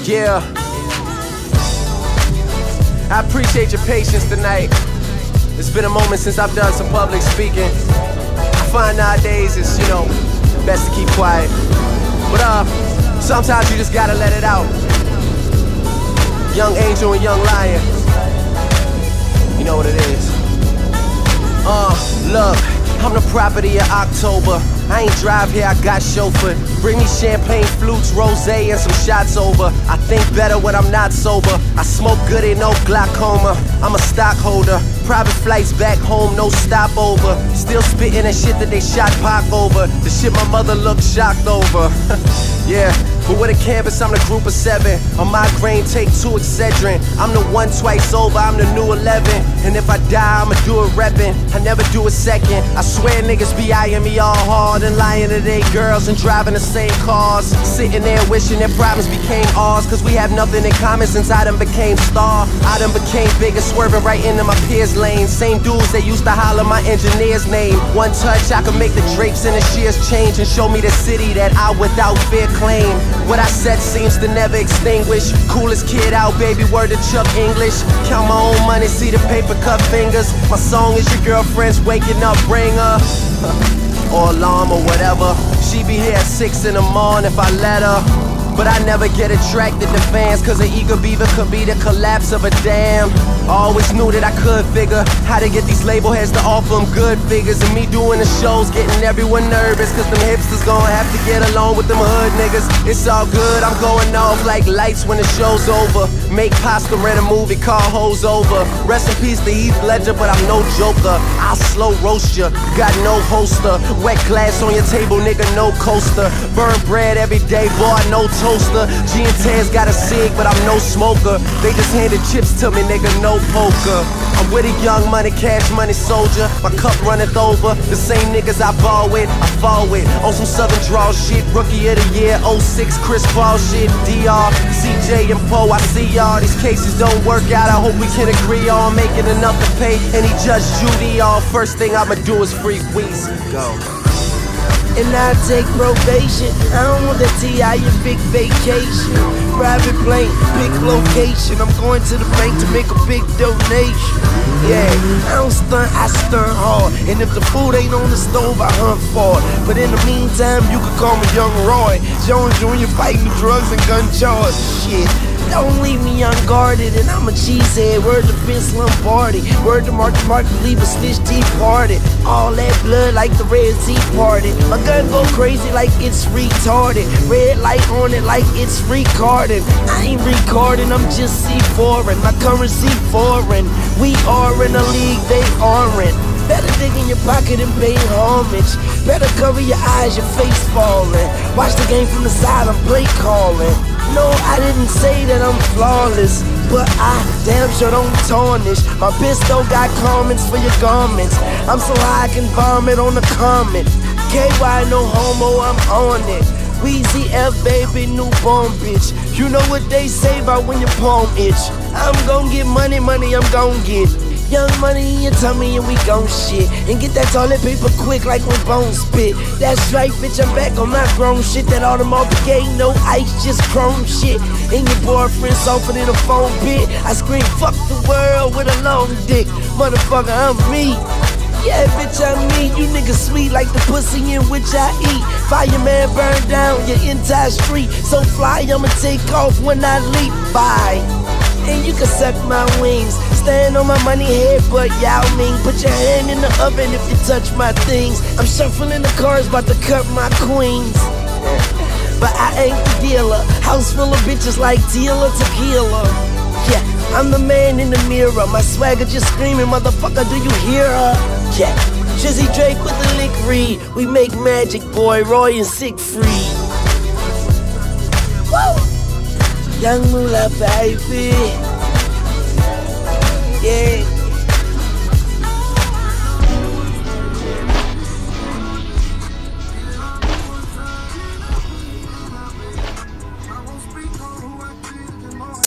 Yeah. I appreciate your patience tonight. It's been a moment since I've done some public speaking. I find nowadays it's, best to keep quiet. But sometimes you just gotta let it out. Young angel and young lion. You know what it is. Look, I'm the property of October. I ain't drive here, I got chauffeur. Bring me champagne, flutes, rosé, and some shots over. I think better when I'm not sober. I smoke good, ain't no glaucoma. I'm a stockholder. Private flights back home, no stopover. Still spitting that shit that they shot Pac over. The shit my mother looked shocked over. Yeah, but with a canvas, I'm the group of 7. A migraine, take 2 Excedrin. I'm the one twice over, I'm the new 11. And if I die, I'ma do it reppin'. I never do it second. I swear niggas be eyeing me all hard and lying to they girls and driving the same cars. Sitting there wishing their problems became ours, cause we have nothing in common since I done became star. I done became bigger, swerving right into my peers' lane. Same dudes that used to holler my engineer's name. One touch, I could make the drapes and the shears change and show me the city that I without fear claim. What I said seems to never extinguish. Coolest kid out, baby, word to Chuck English. Count my own money, see the paper cut fingers. My song is your girlfriend's waking up, ring her. Or alarm or whatever. She be here at 6 in the morning if I let her. But I never get attracted to fans, cause an eager beaver could be the collapse of a dam. I always knew that I could figure how to get these label heads to offer them good figures. And me doing the shows getting everyone nervous, cause them hipsters gonna have to get along with them hood niggas. It's all good, I'm going off like lights when the show's over. Make pasta, rent a movie, call hoes over. Rest in peace to Heath Ledger, but I'm no joker. I'll slow roast ya, got no holster. Wet glass on your table, nigga, no coaster. Burn bread every day, boy, no toaster. G and Taz got a cig, but I'm no smoker. They just handed chips to me, nigga, no poker. I'm with a young money, cash money soldier. My cup runneth over. The same niggas I ball with, I fall with. On some Southern draw shit, rookie of the year, 06 Chris Paul shit. DR, CJ and Poe, I see y'all. These cases don't work out, I hope we can agree on making enough to pay any Judge Judy off. First thing I'ma do is free Weezy. Go. And I take probation. I don't want that T.I. your big vacation. Private plane, big location. I'm going to the bank to make a big donation. Yeah, I don't stunt, I stunt hard. And if the food ain't on the stove, I hunt for it. But in the meantime, you can call me Young Roy Jones Jr. fighting the drugs and gun charge. Shit. Don't leave me unguarded, and I'm a cheesehead. Word to Vince Lombardi, word to Mark leave a snitch tea party. All that blood like the Red Tea Party. My gun go crazy like it's retarded. Red light on it like it's recorded. I ain't recording, I'm just C4ing. My currency foreign. We are in a league they aren't. Better dig in your pocket and pay homage. Better cover your eyes, your face falling. Watch the game from the side, I'm play calling. No, I didn't say that I'm flawless, but I damn sure don't tarnish. My pistol got comments for your garments. I'm so high I can vomit on the comment. KY no homo, I'm on it. Weezy F baby, newborn bitch. You know what they say about when your palm itch. I'm gon' get money, I'm gon' get young money in your tummy and we gon' shit. And get that toilet paper quick like when Bone spit. That's right, bitch, I'm back on my grown shit. That Audemars Piguet, no ice, just chrome shit. And your boyfriend softer than a phone bit. I scream, fuck the world with a long dick. Motherfucker, I'm me. Yeah, bitch, I'm me. You niggas sweet like the pussy in which I eat. Fireman burn down your entire street. So fly, I'ma take off when I leap. Bye. And you can suck my wings. Stand on my money head, but Yao Ming. Put your hand in the oven if you touch my things. I'm shuffling the cars, about to cut my queens. But I ain't the dealer. House full of bitches like Tila Tequila. Yeah, I'm the man in the mirror. My swagger just screaming, motherfucker, do you hear her? Yeah, Jizzy Drake with the lick read. We make magic, boy, Roy and Siegfried. Woo! Young Moolah, baby.